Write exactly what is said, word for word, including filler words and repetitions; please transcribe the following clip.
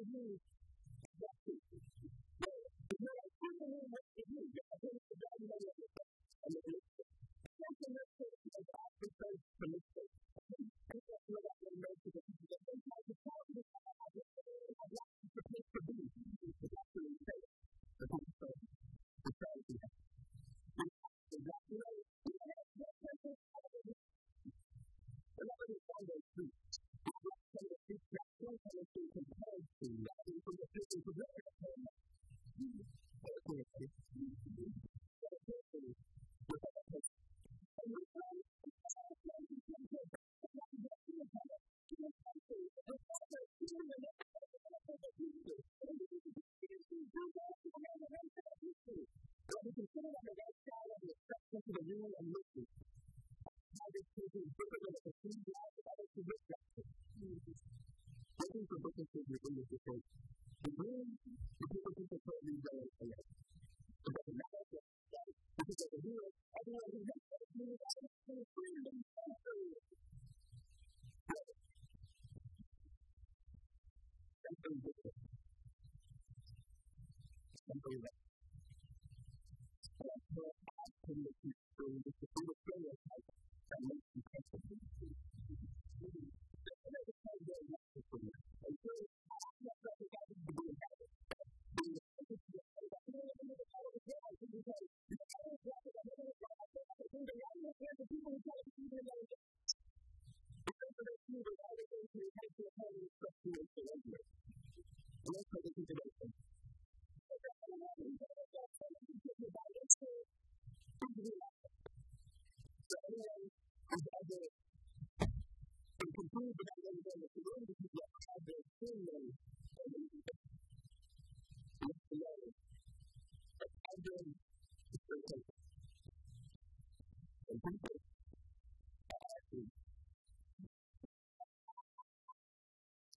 use that people. But if you're like, I don't know what to do, I think it's the best way to do it. And it is something that's like after first to mistake. I think that's what I'm going to make to the people that sometimes it's hard to decide how to do it. I'm not supposed to be. It's actually safe. The people say, the strategy. Exactly right. Another Sunday street. It's not Sunday street, not Sunday street compared to that. It's from the fifties of the